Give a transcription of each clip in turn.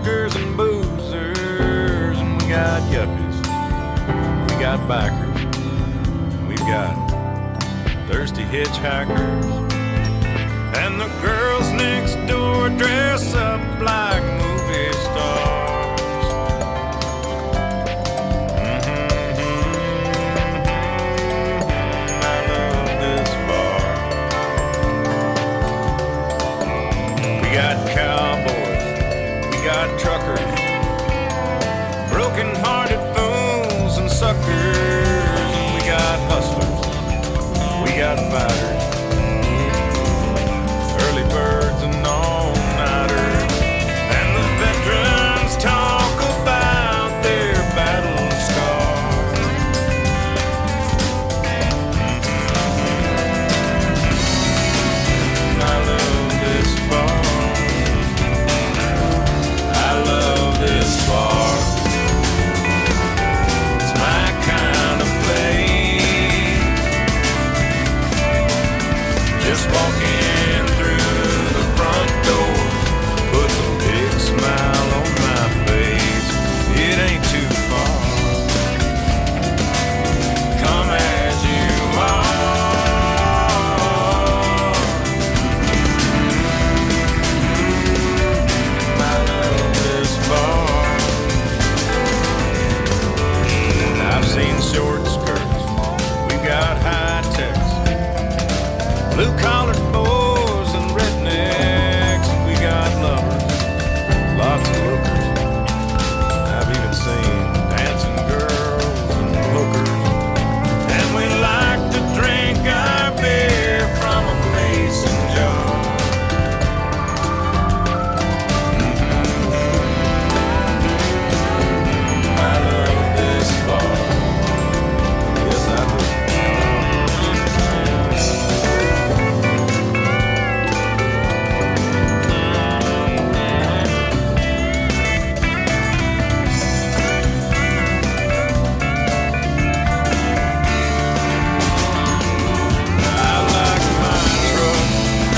truckers and boozers, and we got yuppies, we got bikers, we've got thirsty hitchhikers, and the girls next door dress up like movie stars. I love this bar. We got cowboys, we got truckers, broken-hearted fools and suckers, and we got hustlers, we got fighters, early birds and all-nighters, and the veterans talk about their battle scars. I love this bar. I love this bar. It's my kind of place. Just walking through the front door puts a big smile on my face. It ain't too far. Come as you are. I love this bar. I've seen short skirts, we've got high techs, blue-collared boys and rednecks, and we got lovers, lots of lookers. I've even seen dancing girls and hookers, and we like to drink our beer from a mason jar. I love this bar. Yes, I do. I like my truck.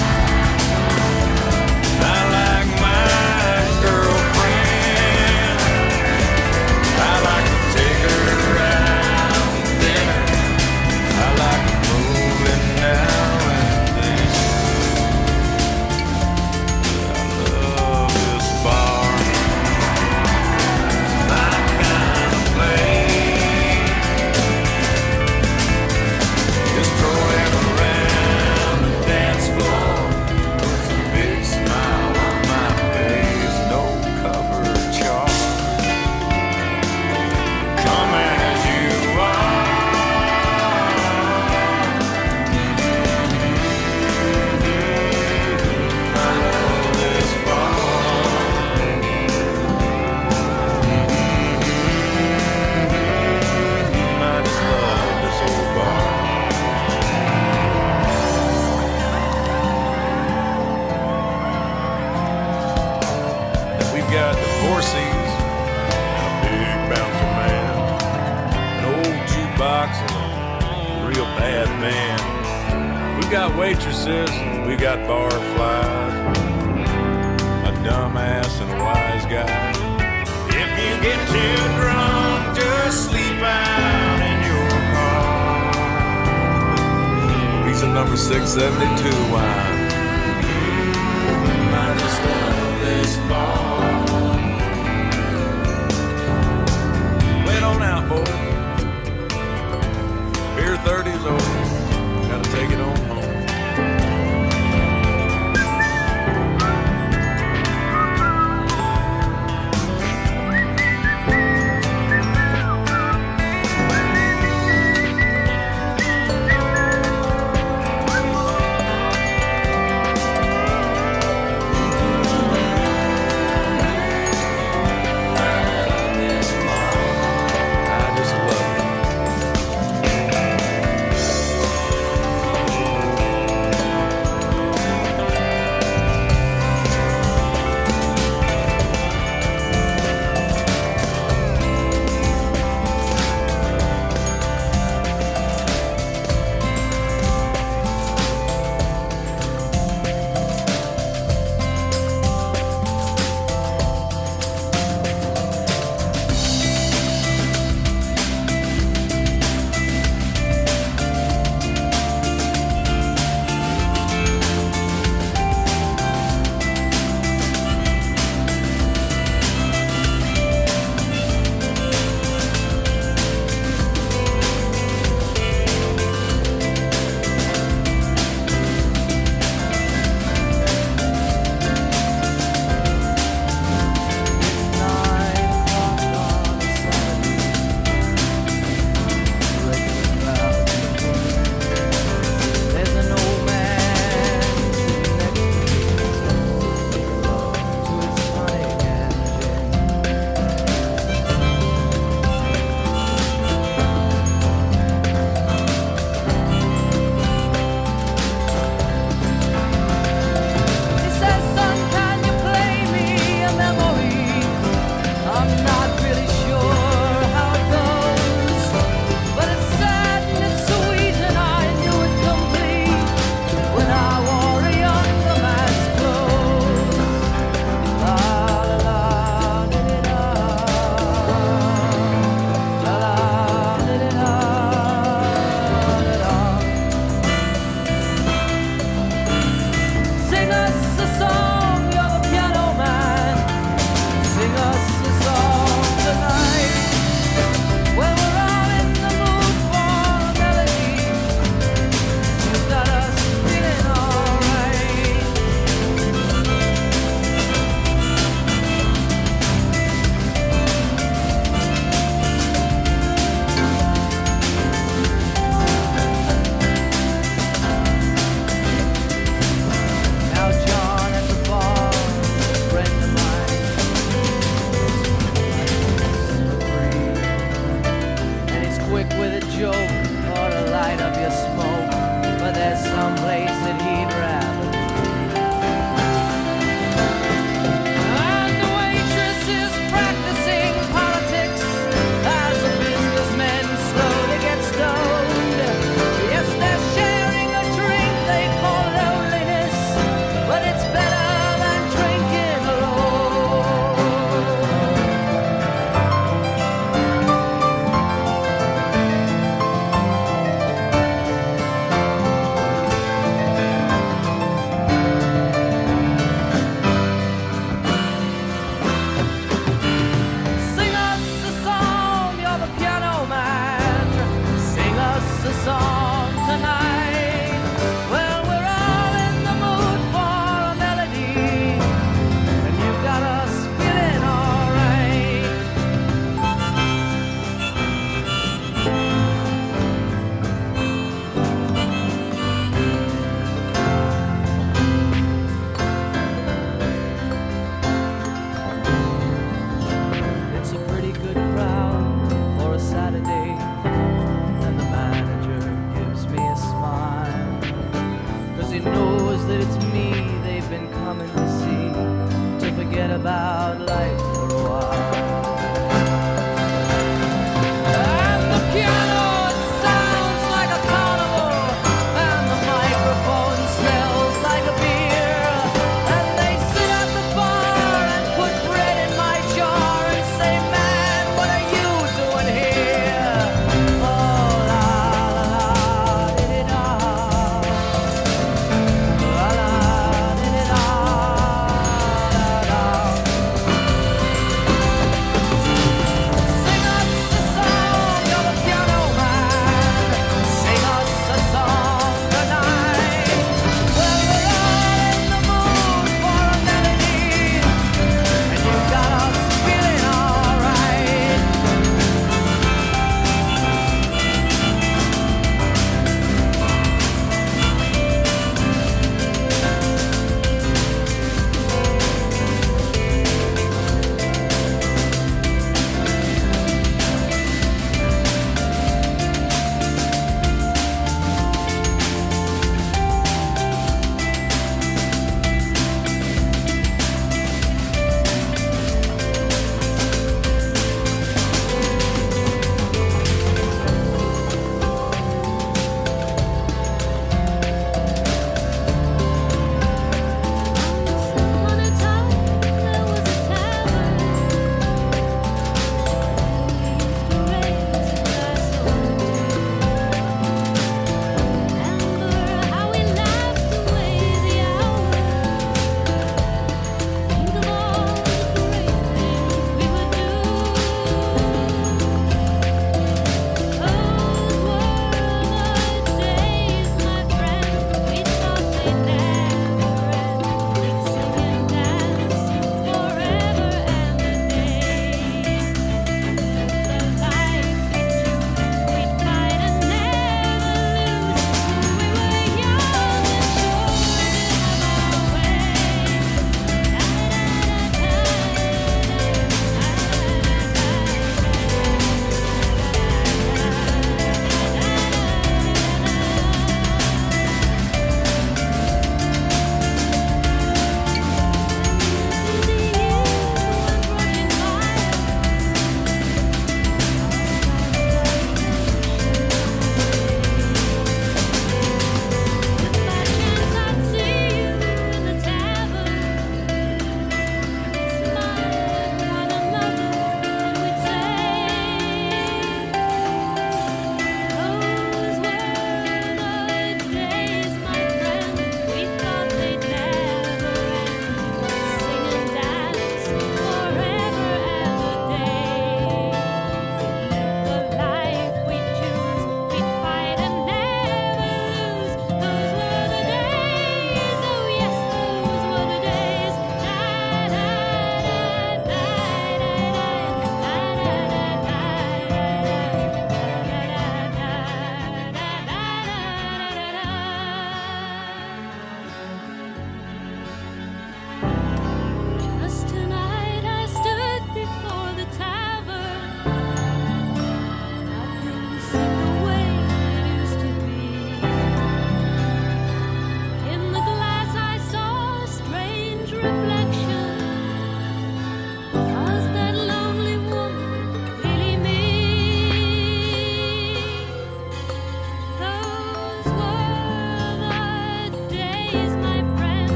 I like my girlfriend. I like to take her out to dinner. I like to move it now and then. I love this bar. My kind of place. Just strolling around the dance floor puts a big smile on my face. No cover charge. Come as you are. I love this bar. I just love this old bar. We've got divorcees and a big bouncer man, an old jukebox and a real bad band. We've got waitresses, we've got barflies, a dumbass and a wise guy. If you get too drunk, just sleep out in your car. Reason number 672 wine. I just love this bar. Wait on out, boy. Beer 30's over. Gotta take it on home.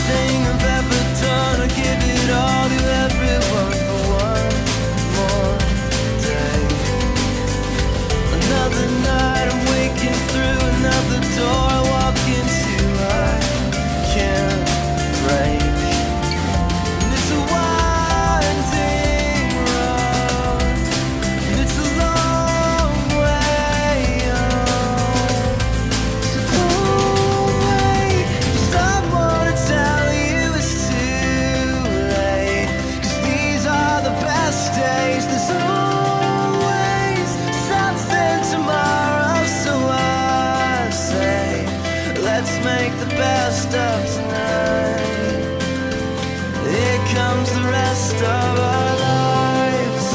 everything I've ever done. I give it all to everyone for one more day. Another night I'm waking through another door I walk into, I can't break. And it's a winding road, and it's a long way home. So don't wait for someone to tell you it's too late, 'cause these are the best days. There's always something tomorrow, so I say let's make the best of tonight. Here comes the rest of our lives.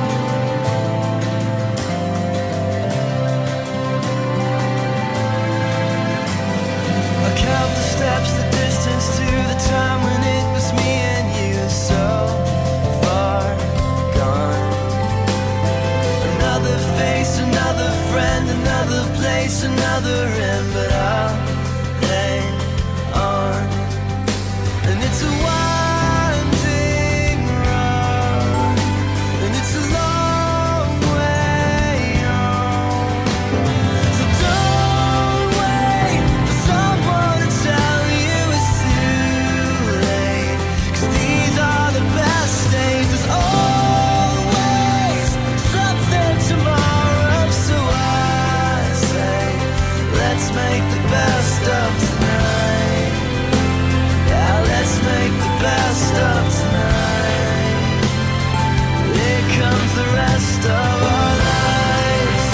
I count the steps, the distance to the time when it was me and you, so far gone. Another face, another friend, another place, another end, but I'll hang on. And it's a winding road, and it's a long way home. So don't wait for someone to tell you it's too late, 'cause these are the best days. There's always something tomorrow, so I say let's make the best of tonight. Yeah, let's make the best of tonight. Here comes the rest of our lives.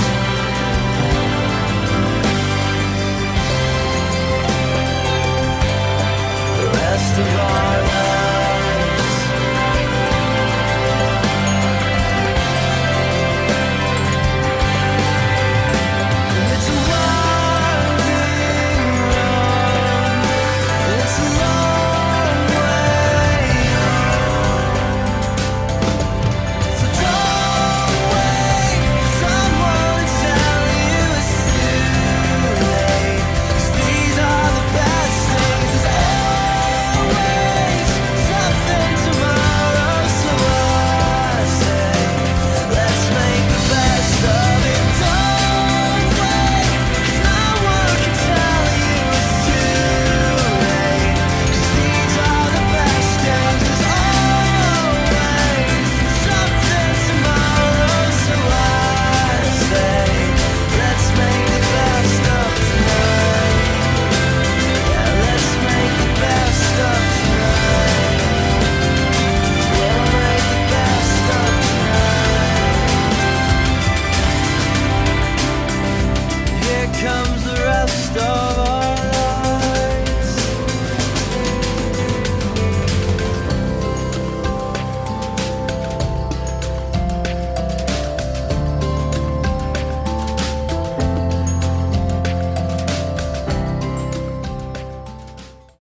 The rest of our